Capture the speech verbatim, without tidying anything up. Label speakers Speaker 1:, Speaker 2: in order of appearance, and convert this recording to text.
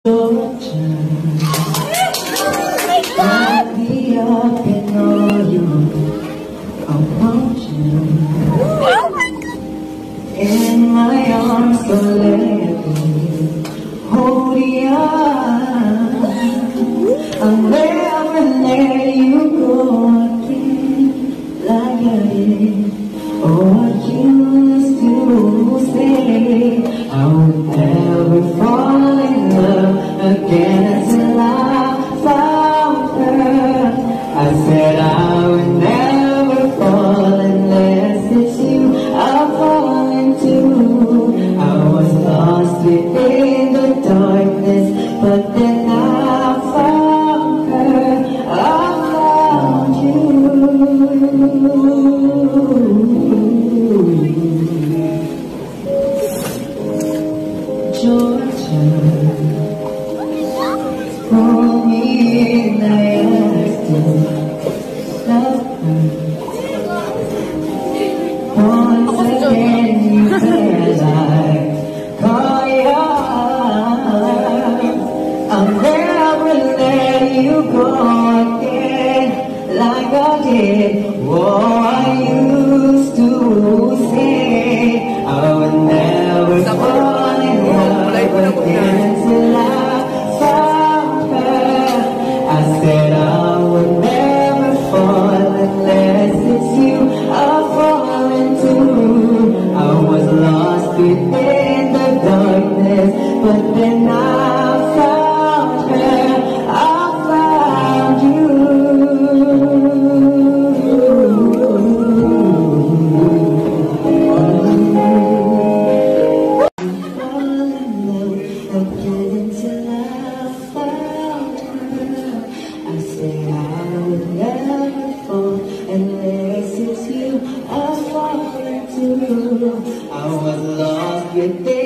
Speaker 1: Georgia, I'll be up and all you. I want you in my arms, so let me hold you. I'll never let you go again like I did. Oh, I used to say I would never fall in love again until I found her. I said I would never fall unless it's you I'll fall into. I was lost within the darkness, but then I found her. I found you. Georgia, for me I asked you, love her. Once again you said I call you. I'll never let you go again like I did. Oh, I used to say I would never fall in love again until I found her. I said I would never fall unless it's you I'll fall into. I was lost within the darkness, but then I found her. I found you. Until I found her, I said I would never fall unless it's you I fall into. I was lost within